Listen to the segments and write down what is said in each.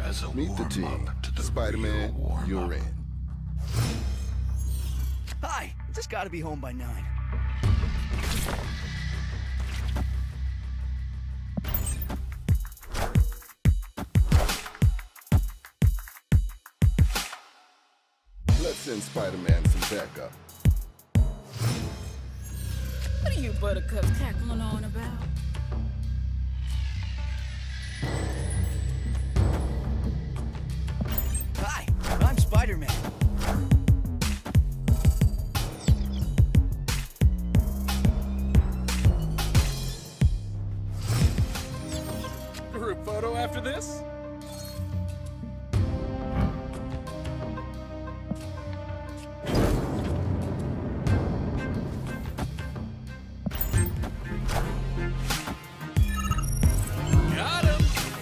Meet the team. Spider-Man, you're in. Hi, just gotta be home by 9. Let's send Spider-Man some backup. What are you buttercups cackling on about? Hi, I'm Spider-Man. Group photo after this? Got him!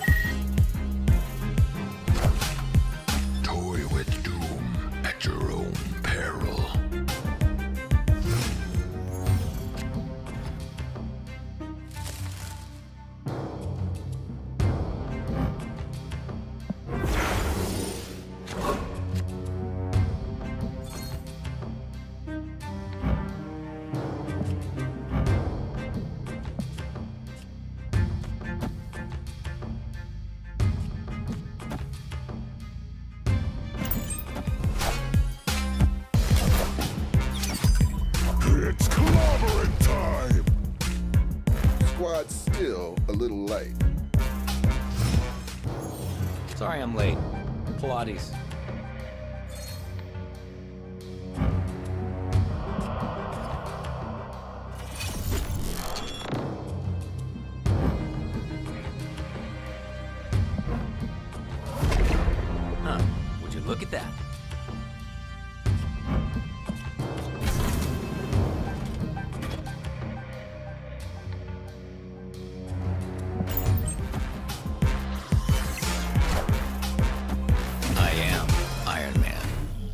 Toy with doom at your own peril. It's clobbering time! Squad's still a little light. Sorry I'm late. Pilates. Huh. Would you look at that? I am Iron Man.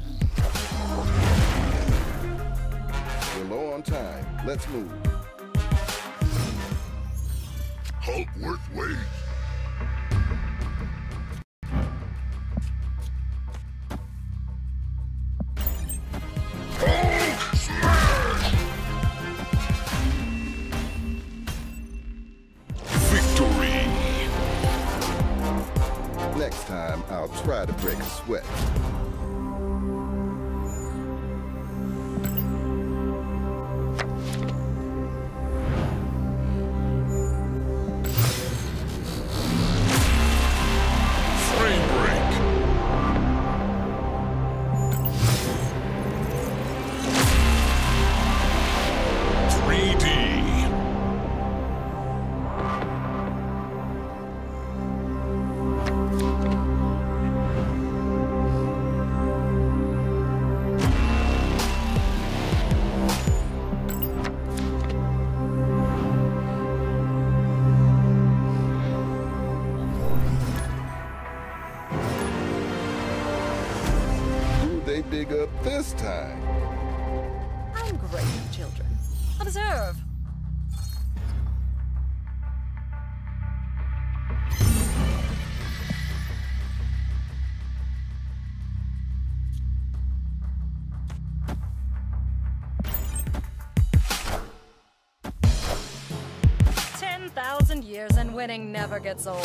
We're low on time. Let's move. Halt worth wait. Hulk smash! Victory! Next time, I'll try to break a sweat. Frame break! Who they dig up this time? I'm great with children. Observe. $10,000 and winning never gets old.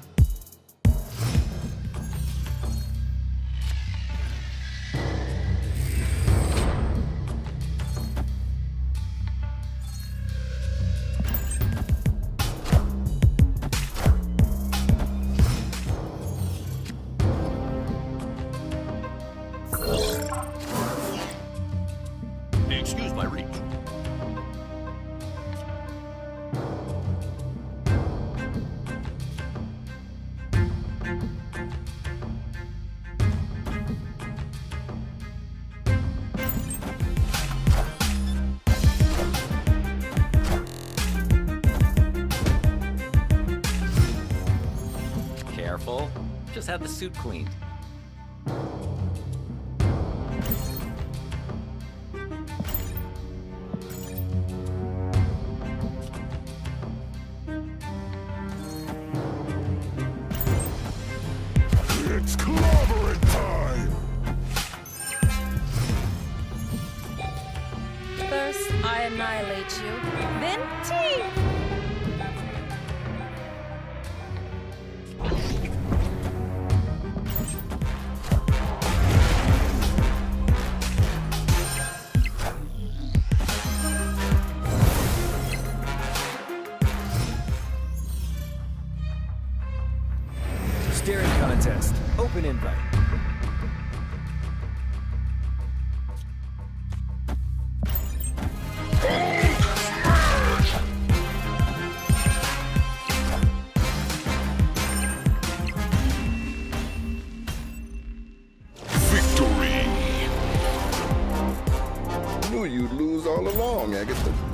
Excuse my reach. Careful. Just have the suit cleaned. annihilate you. Then tea! Staring contest. Open invite. Knew you'd lose all along, Agatha.